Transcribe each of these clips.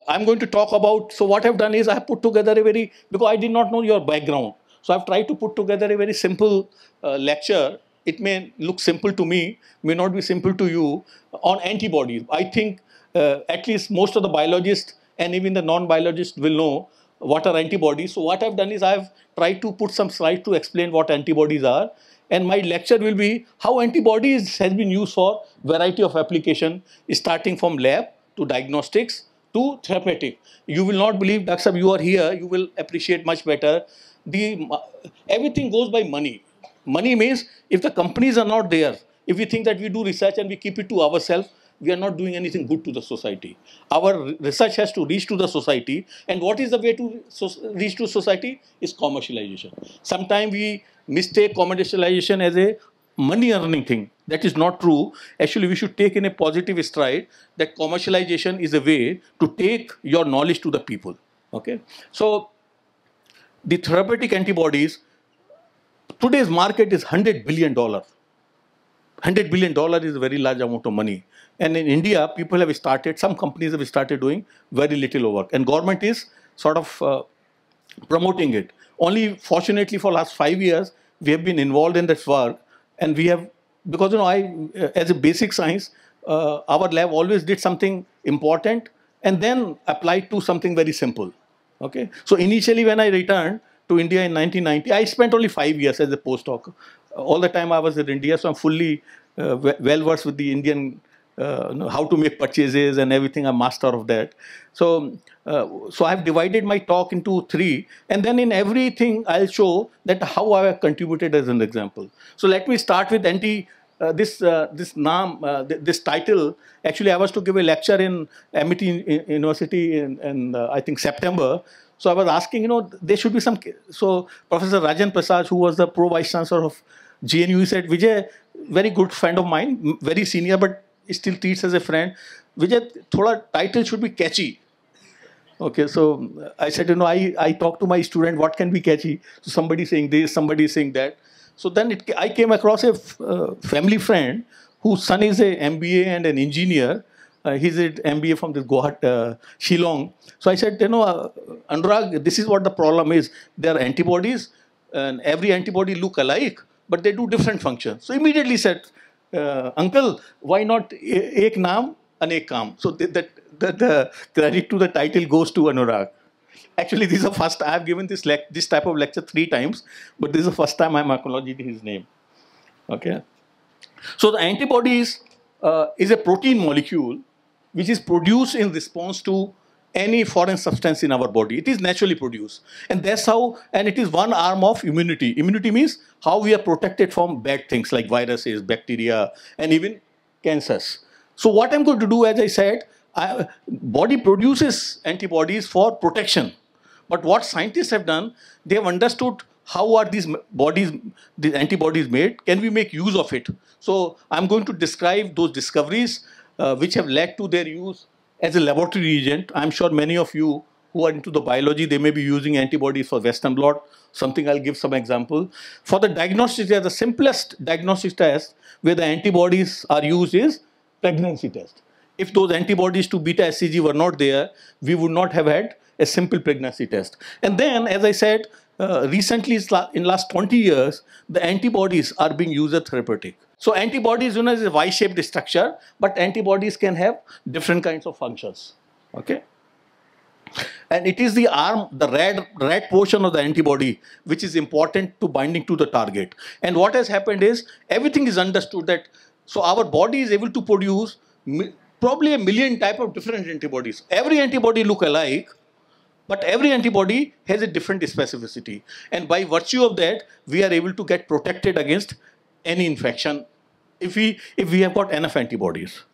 I'm going to talk about, so what I've done is I have put together a very, because I did not know your background. So I've tried to put together a very simple lecture. It may look simple to me, may not be simple to you, on antibodies. I think at least most of the biologists and even the non-biologists will know what are antibodies. So what I've done is I've tried to put some slides to explain what antibodies are. And my lecture will be how antibodies has been used for variety of application, starting from lab to diagnostics to therapeutic. You will not believe, Dr. Sahab, you are here, you will appreciate much better. The, everything goes by money. Money means if the companies are not there, if we think that we do research and we keep it to ourselves, we are not doing anything good to the society. Our research has to reach to the society. And what is the way to reach to society? Is commercialization. Sometimes we mistake commercialization as a money earning thing. That is not true. Actually, we should take in a positive stride that commercialization is a way to take your knowledge to the people. Okay. So the therapeutic antibodies, today's market is $100 billion. $100 billion is a very large amount of money. And in India, people have started, some companies have started doing very little work. And government is sort of promoting it. Only fortunately for last 5 years, we have been involved in this work. And we have, because as a basic science, our lab always did something important and then applied to something very simple. Okay. So initially when I returned to India in 1990, I spent only 5 years as a postdoc. All the time I was in India, so I'm fully well versed with the Indian, how to make purchases and everything. I'm master of that. So, so I've divided my talk into three, and then in everything I'll show that how I have contributed as an example. So let me start with this title. Actually, I was to give a lecture in MIT University in I think September. So I was asking, there should be some. So Professor Rajan Prasad, who was the Pro Vice Chancellor of GNU, he said, Vijay, very good friend of mine, very senior, but still treats as a friend. Vijay, thoda title should be catchy. Okay, so I said, I talk to my student, what can be catchy? So somebody saying this, somebody saying that. So then I came across a family friend whose son is a MBA and an engineer. He's an MBA from this Guwahati, Shillong. So I said, Anurag, this is what the problem is. There are antibodies, and every antibody look alike, but they do different functions. So immediately said, Uncle, why not ek naam, anek kaam? So the credit to the title goes to Anurag. Actually, this is the first I have given this type of lecture 3 times, but this is the first time I'm acknowledging his name. Okay. So the antibodies is a protein molecule which is produced in response to any foreign substance in our body. It is naturally produced. And that's how, and it is one arm of immunity. Immunity means how we are protected from bad things like viruses, bacteria, and even cancers. So what I'm going to do, as I said, body produces antibodies for protection. But what scientists have done, they have understood how are these antibodies made, can we make use of it? So I'm going to describe those discoveries which have led to their use as a laboratory reagent. I'm sure many of you who are into the biology, they may be using antibodies for Western blot, something I'll give some example. For the diagnostics, the simplest diagnostic test where the antibodies are used is pregnancy test. If those antibodies to beta HCG were not there, we would not have had a simple pregnancy test. And then, as I said, recently, in last 20 years, the antibodies are being used as therapeutic. So antibodies, is a Y-shaped structure, but antibodies can have different kinds of functions. Okay. And it is the arm, the red portion of the antibody, which is important to binding to the target. And what has happened is, everything is understood that, so our body is able to produce probably 1 million type of different antibodies. Every antibody look alike, but every antibody has a different specificity. And by virtue of that, we are able to get protected against any infection if we have got enough antibodies.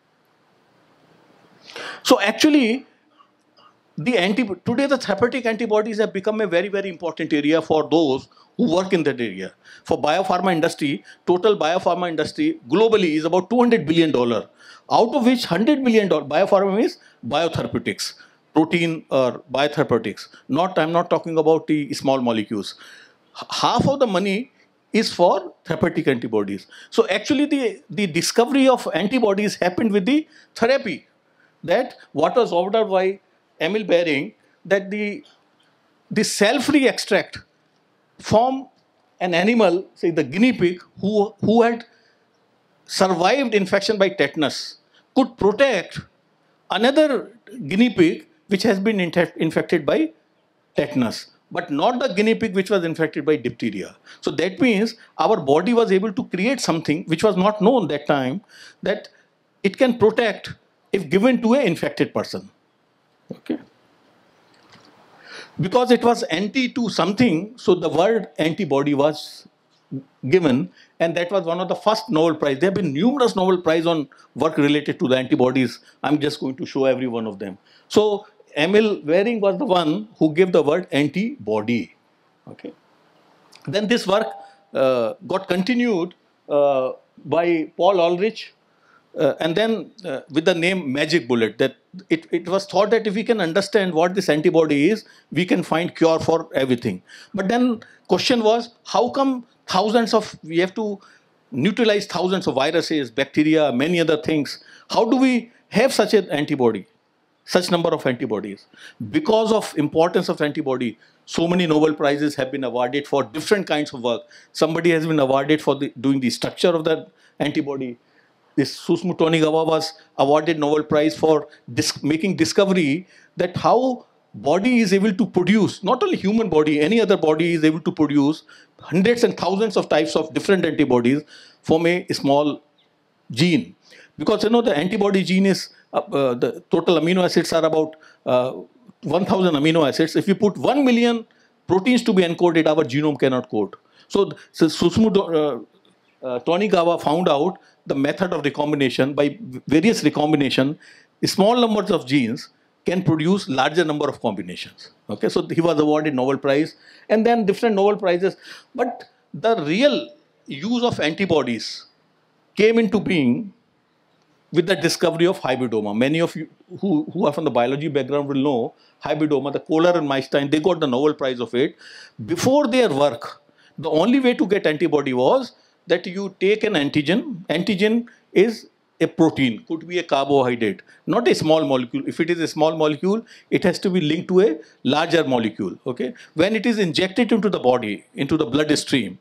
So actually, today the therapeutic antibodies have become a very, very important area for those who work in that area. For biopharma industry, total biopharma industry globally is about $200 billion, out of which $100 billion, biopharma is biotherapeutics, protein or biotherapeutics. I'm not talking about the small molecules. Half of the money is for therapeutic antibodies. So actually the discovery of antibodies happened with the therapy. That what was ordered by Emil Behring that the cell-free extract from an animal, say the guinea pig, who had survived infection by tetanus, could protect another guinea pig which has been infected by tetanus, but not the guinea pig which was infected by diphtheria. So that means our body was able to create something which was not known that time, that it can protect if given to an infected person. Okay. Because it was anti to something, so the word antibody was given, and that was one of the first Nobel Prize. There have been numerous Nobel Prize on work related to the antibodies. I'm just going to show every one of them. So Emil Behring was the one who gave the word antibody. Okay. Then this work got continued by Paul Ulrich, and then with the name magic bullet, that it was thought that if we can understand what this antibody is, we can find cure for everything. But then question was, how come we have to neutralize thousands of viruses, bacteria, many other things. How do we have such an antibody, such number of antibodies? Because of importance of antibody, so many Nobel Prizes have been awarded for different kinds of work. Somebody has been awarded for doing the structure of the antibody. This Susumu Tonigawa was awarded Nobel Prize for making discovery that how body is able to produce, not only human body, any other body is able to produce hundreds and thousands of types of different antibodies from a small gene. Because the antibody gene is, the total amino acids are about 1000 amino acids. If you put 1 million proteins to be encoded, our genome cannot code. So Susumu Tonigawa found out the method of recombination. By various recombination, small numbers of genes can produce larger number of combinations. Okay, so he was awarded Nobel Prize, and then different Nobel Prizes. But the real use of antibodies came into being with the discovery of hybridoma. Many of you who are from the biology background will know hybridoma, the Kohler and Meistein, they got the Nobel Prize of it. Before their work, the only way to get antibody was that you take an antigen. Antigen is a protein, could be a carbohydrate, not a small molecule. If it is a small molecule, it has to be linked to a larger molecule. Okay? When it is injected into the body, into the bloodstream,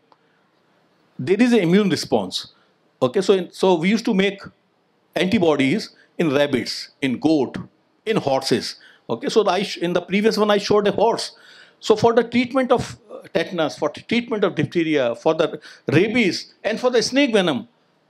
there is an immune response. Okay, so we used to make antibodies in rabbits, in goat, in horses. Okay, so in the previous one I showed a horse. So for the treatment of tetanus, for the treatment of diphtheria, for the rabies, and for the snake venom,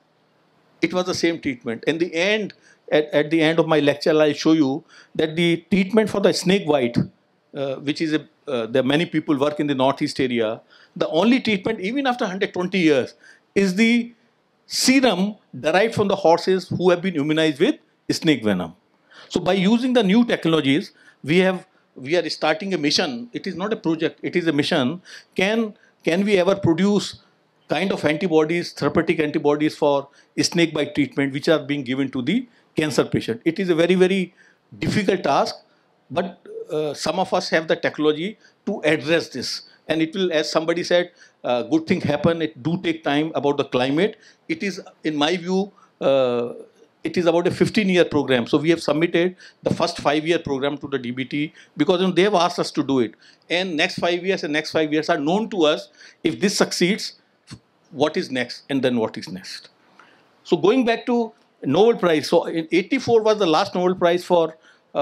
it was the same treatment. In the end, at the end of my lecture, I'll show you that the treatment for the snake bite, which is there many people work in the northeast area, the only treatment, even after 120 years, is the serum derived from the horses who have been immunized with snake venom. So by using the new technologies, we are starting a mission. It is not a project, it is a mission. Can we ever produce kind of antibodies, therapeutic antibodies for snake bite treatment, which are being given to the cancer patient? It is a very, very difficult task, but some of us have the technology to address this. And it will, as somebody said, good thing happen. It do take time. About the climate, it is, in my view, it is about a 15-year program. So we have submitted the first 5-year program to the DBT because they have asked us to do it. And next 5 years and next 5 years are known to us. If this succeeds, what is next, and then what is next? So going back to Nobel Prize. So in '84 was the last Nobel Prize for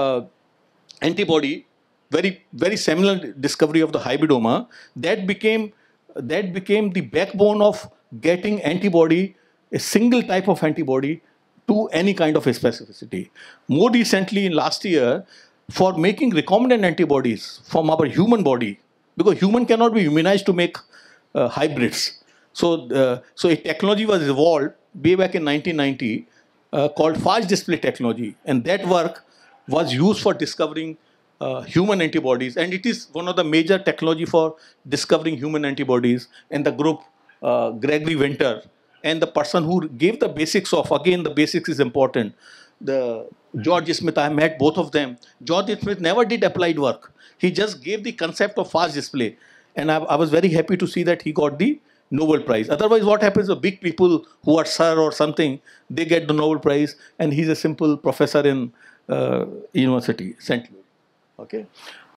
antibody. Very, very seminal discovery of the hybridoma. That became the backbone of getting antibody, a single type of antibody, to any kind of a specificity. More recently, in last year, for making recombinant antibodies from our human body, because human cannot be immunized to make hybrids. So a technology was evolved way back in 1990 called fast display technology, and that work was used for discovering human antibodies, and it is one of the major technology for discovering human antibodies. And the group, Gregory Winter, and the person who gave the basics of, again the basics is important, the George Smith, I met both of them. George Smith never did applied work. He just gave the concept of fast display. And I was very happy to see that he got the Nobel Prize. Otherwise, what happens, the big people who are sir or something, they get the Nobel Prize, and he's a simple professor in university, St. Louis. Okay.